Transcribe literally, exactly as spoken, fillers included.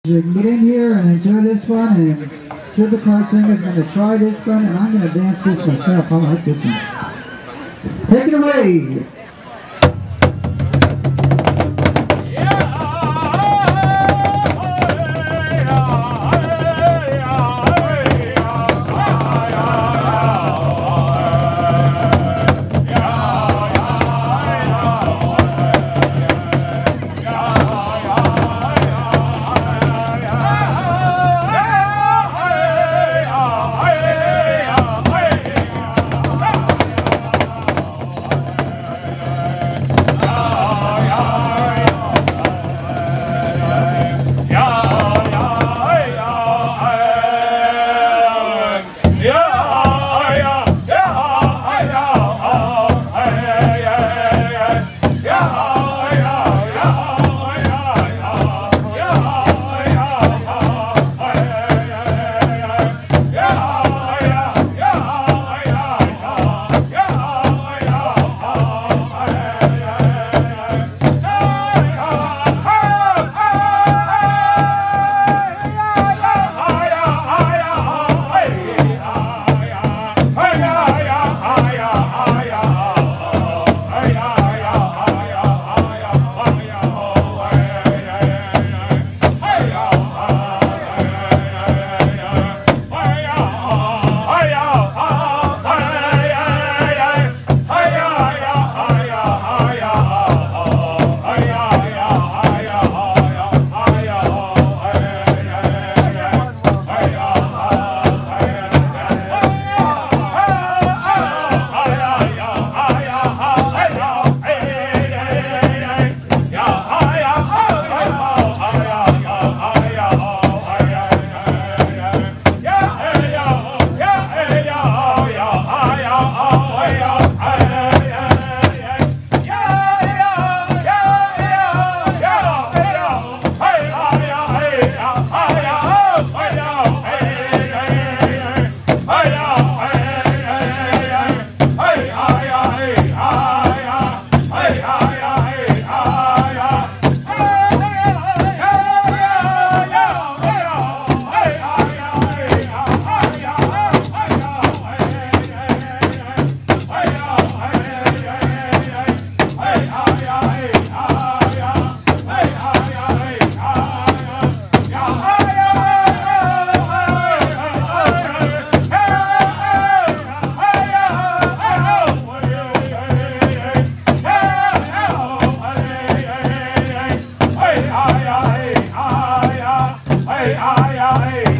You can get in here and enjoy this one, and Silver Card Singer is going to try this one, and I'm going to dance this myself. I like this one. Take it away! Hey,